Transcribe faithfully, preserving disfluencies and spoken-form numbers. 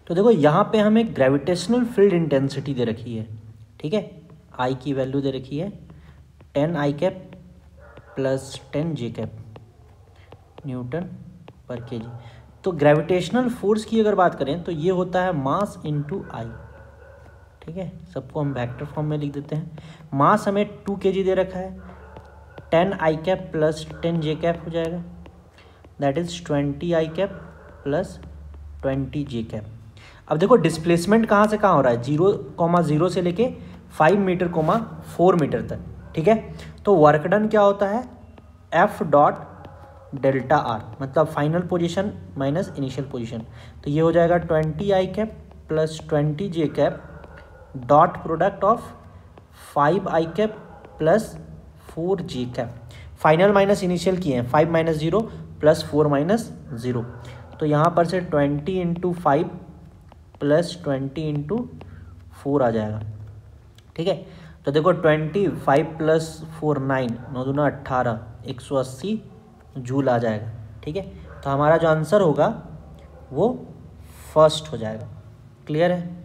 तो देखो यहाँ पे हमें ग्रेविटेशनल फील्ड इंटेंसिटी दे रखी है, ठीक है, आई की वैल्यू दे रखी है ten I cap plus ten J cap newton पर के जी। तो ग्रेविटेशनल फोर्स की अगर बात करें तो ये होता है मास इंटू आई, ठीक है, सबको हम वेक्टर फॉर्म में लिख देते हैं। मास हमें टू के जी दे रखा है, ten I cap plus ten J cap हो जाएगा, that is twenty I cap plus twenty J cap. अब देखो डिस्प्लेसमेंट कहाँ से कहाँ हो रहा है, जीरो कॉमा जीरो से लेके five metre comma four metre तक, ठीक है। तो वर्क डन क्या होता है, एफ डॉट डेल्टा आर, मतलब final position minus initial position. तो ये हो जाएगा twenty I cap plus twenty J cap dot product of five I cap plus four J cap. Final minus initial किए हैं, five minus zero plus four minus zero. तो यहाँ पर से twenty into five plus twenty into four आ जाएगा, ठीक है। तो देखो twenty five plus four nine, नौ दूना अट्ठारह, एक सौ अस्सी जूल आ जाएगा, ठीक है। तो हमारा जो आंसर होगा वो फर्स्ट हो जाएगा। क्लियर है।